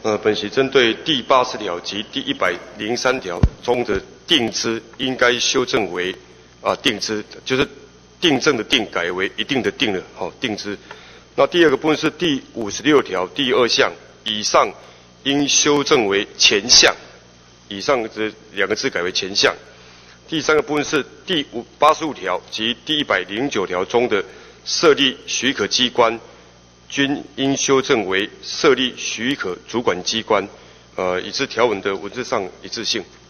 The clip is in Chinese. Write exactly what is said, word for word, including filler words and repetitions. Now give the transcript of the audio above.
呃，本席针对第八十条及第一百零三条中的定之，应该修正为啊定之，就是订正的定改为一定的定了，好、哦、定之。那第二个部分是第五十六条第二项，以上应修正为前项，以上这两个字改为前项。第三个部分是第五八十五条及第一百零九条中的设立许可机关，均应修正为设立许可主管机关，呃，以致条文的文字上一致性。